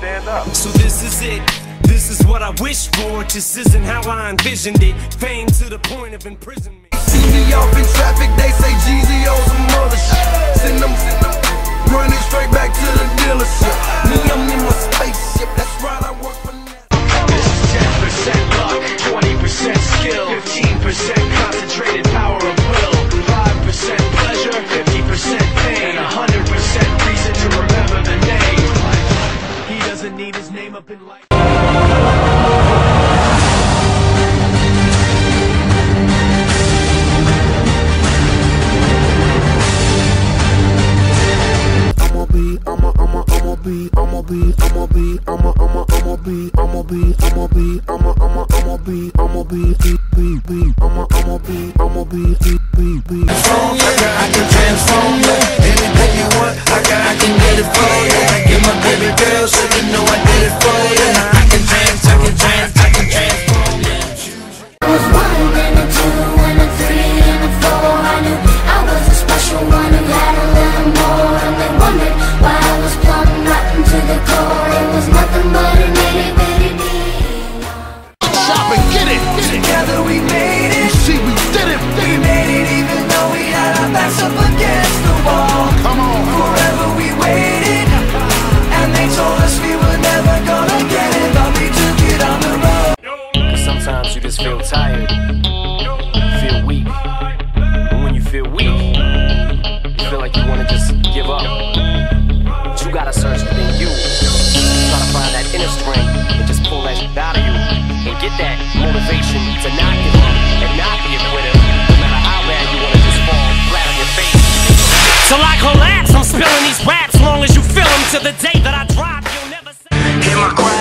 stand up. So this is it. This is what I wish for. This isn't how I envisioned it. Fame to the point of imprisonment. See me off in traffic, they say Jeezy owes some other shit. Send them, running straight back to the dealership. Me, I'm in my spaceship, that's right, I work for NASA. This is 10% luck, 20% skill, 15% concentrated power of will, 5% pleasure, 50% pain, 100% reason to remember the name. He doesn't need his name up in light. I can transform you. Anything you want, I can get it for you. I get my baby girl, so you know I did it for you. I can transform you. I was 1 and a 2 and a 3 and a 4. I knew I was a special one who had a little more. And they wondered why I was plumb rotten to the core. It was nothing but an itty bitty deal. Stop and get it. Together we made it. See, we did it. We made it even though we had our backs up against the wall. Come on. Forever we waited, and they told us we were never gonna get it, but we took it on the road. Cause sometimes you just feel tired, feel weak. And when you feel weak, you feel like you wanna just give up. But you gotta search within you. Try to find that inner strength and just pull that shit out of you. And get that motivation to not give up and not be a quitter. No matter how bad you wanna just fall flat on your face. Till I collapse, I'm spilling these raps. Long as you feel them to the day that I drop, you'll never say. Hear my cry.